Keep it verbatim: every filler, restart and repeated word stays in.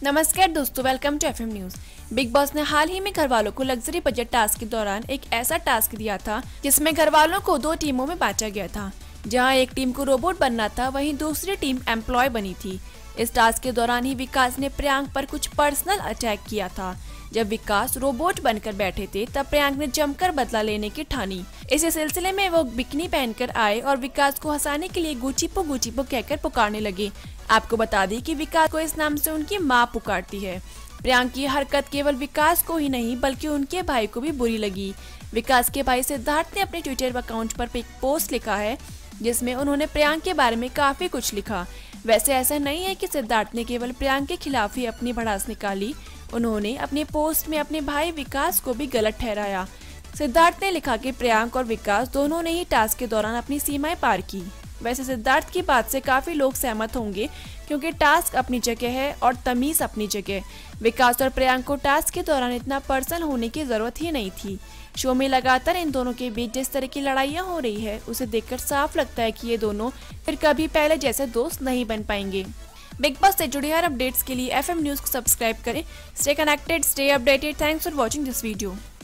नमस्कार दोस्तों, welcome to FM news. Bigg Boss ने हाल ही में घर वालों को लग्जरी बजट टास्क के दौरान एक ऐसा टास्क दिया था जिसमें घर वालों को दो टीमों में बांटा गया था। जहां एक टीम को रोबोट बनना था, वहीं दूसरी टीम एम्प्लॉय बनी थी। इस टास्क के दौरान ही विकास ने प्रियांक पर कुछ पर्सनल अटैक किया था। जब विकास रोबोट बनकर बैठे थे, तब प्रियांक ने जमकर बदला लेने की ठानी। इसी सिलसिले में वो बिकनी पहनकर आए और विकास को हंसाने के लिए गुचिपो गुचिपो कहकर पुकारने लगे। आपको बता दें कि विकास को इस नाम से उनकी मां पुकारती है। प्रियांक की हरकत केवल विकास को ही नहीं बल्कि उनके भाई को भी बुरी लगी। विकास के भाई सिद्धार्थ ने अपने ट्विटर अकाउंट पर एक पोस्ट लिखा है जिसमें उन्होंने प्रियांक के बारे में काफी कुछ लिखा। वैसे ऐसा नहीं है कि सिद्धार्थ ने केवल प्रियांक के खिलाफ ही अपनी भड़ास निकाली, उन्होंने अपने पोस्ट में अपने भाई विकास को भी गलत ठहराया। सिद्धार्थ ने लिखा कि प्रियांक और विकास दोनों ने ही टास्क के दौरान अपनी सीमाएं पार की। वैसे सिद्धार्थ की बात से काफी लोग सहमत होंगे, क्योंकि टास्क अपनी जगह है और तमीज अपनी जगह। विकास और प्रियांक को टास्क के दौरान इतना पर्सनल होने की जरूरत ही नहीं थी। शो में लगातार इन दोनों के बीच जिस तरह की लड़ाइयाँ हो रही है, उसे देखकर साफ लगता है कि ये दोनों फिर कभी पहले जैसे दोस्त नहीं बन पाएंगे। बिग बॉस से जुड़ी हर अपडेट्स के लिए एफएम न्यूज को सब्सक्राइब करें। Stay connected, stay updated. Thanks for watching this video.